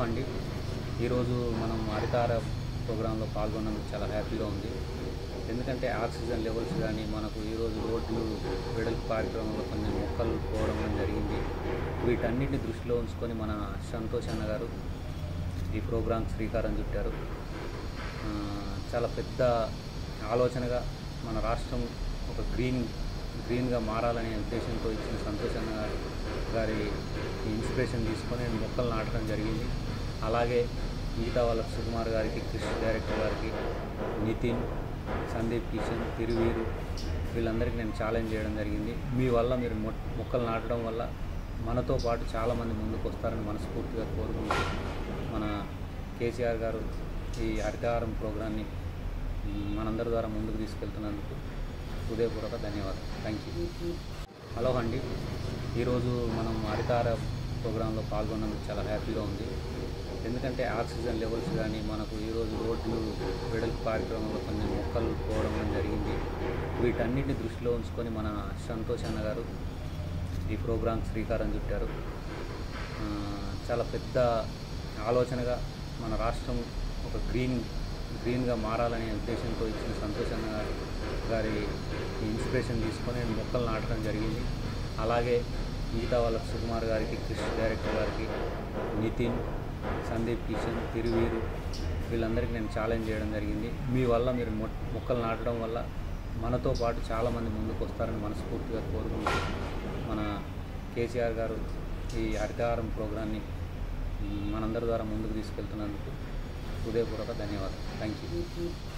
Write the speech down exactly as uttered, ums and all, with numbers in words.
అండి. ఈరోజు మనం హరితార ప్రోగ్రాంలో పాల్గొన్నందుకు చాలా హ్యాపీగా ఉంది. ఎందుకంటే ఆక్సిజన్ లెవెల్స్ కానీ మనకు ఈరోజు రోడ్లు వెడల్పు కార్యక్రమంలో కొన్ని మొక్కలు పోవడం జరిగింది. వీటన్నిటిని దృష్టిలో ఉంచుకొని మన సంతోష్ అన్న గారు ఈ ప్రోగ్రాం శ్రీకారం చుట్టారు. చాలా పెద్ద ఆలోచనగా మన రాష్ట్రం ఒక గ్రీన్ గ్రీన్గా మారాలనే ఉద్దేశంతో ఇచ్చిన సంతోష్ అన్న గారి ఇన్స్పిరేషన్ తీసుకొని నేను మొక్కలు నాటడం జరిగింది. అలాగే మిగతా వాళ్ళకి సుకుమార్ గారికి, కృష్ణ డైరెక్టర్ గారికి, నితిన్, సందీప్ కిషన్, తిరువీరు వీళ్ళందరికీ నేను ఛాలెంజ్ చేయడం జరిగింది. మీ వల్ల మీరు మొక్కలు నాటడం వల్ల మనతో పాటు చాలామంది ముందుకు వస్తారని మనస్ఫూర్తిగా కోరుకుంటూ మన కేసీఆర్ గారు ఈ హరితహారం ప్రోగ్రాన్ని మనందరి ద్వారా ముందుకు తీసుకెళ్తున్నందుకు హృదయపూర్వక ధన్యవాదాలు. Thank you. హలో అండి. ఈరోజు మనం హరితహార ప్రోగ్రాంలో పాల్గొన్నందుకు చాలా హ్యాపీగా ఉంది. ఎందుకంటే ఆక్సిజన్ లెవెల్స్ కానీ మనకు ఈరోజు రోడ్లు వెడల్పు కార్యక్రమంలో కొన్ని మొక్కలు పోవడం జరిగింది. వీటన్నిటిని దృష్టిలో ఉంచుకొని మన సంతోష్ అన్న గారు ఈ ప్రోగ్రాం శ్రీకారం చుట్టారు. చాలా పెద్ద ఆలోచనగా మన రాష్ట్రం ఒక గ్రీన్ గ్రీన్గా మారాలనే ఉద్దేశంతో ఇచ్చిన సంతోష్ అన్న గారి ఇన్స్పిరేషన్ తీసుకొని నేను మొక్కలు నాటడం జరిగింది. అలాగే మిగతా వాళ్ళకి సుకుమార్ గారికి, కృష్ణ డైరెక్టర్ గారికి, నితిన్, సందీప్ కిషన్, తిరువీరు వీళ్ళందరికీ నేను ఛాలెంజ్ చేయడం జరిగింది. మీ వల్ల మీరు మొక్కలు నాటడం వల్ల మనతో పాటు చాలామంది ముందుకు వస్తారని మనస్ఫూర్తిగా కోరుకుంటూ మన కేసీఆర్ గారు ఈ హరితహారం ప్రోగ్రాన్ని మనందరి ద్వారా ముందుకు తీసుకెళ్తున్నందుకు హృదయపూర్వక ధన్యవాదాలు. Thank you.